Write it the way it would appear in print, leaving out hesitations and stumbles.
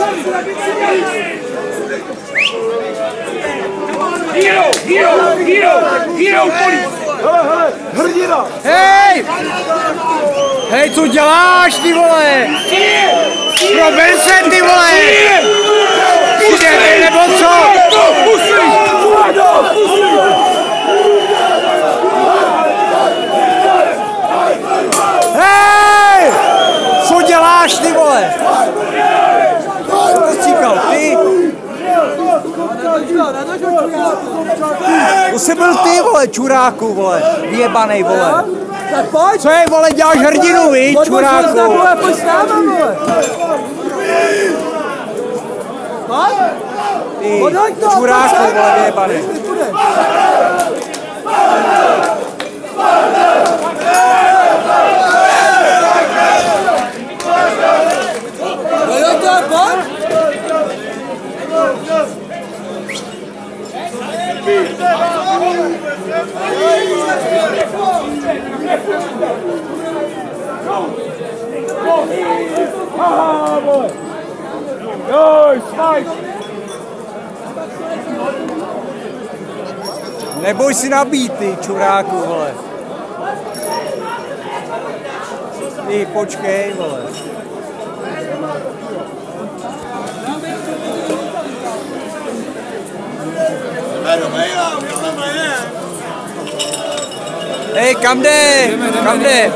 Hero, Hele, hrdina! Hej! Hej, co děláš, ty vole? Prober se, ty vole! Přijde, nebo co? Hej! Co děláš, ty vole? Co to říkal, ty? To jsi byl ty, vole, čuráku, vole, vyjebanej, vole. Co je, vole, děláš hrdinu, víš, čuráku? Pojď s náma, vole. Ty, čuráku, vole, vyjebanej. Neboj si nabít, ty čuráku, vole. Ty, počkej, vole. Hej, kam jde? Kam jde?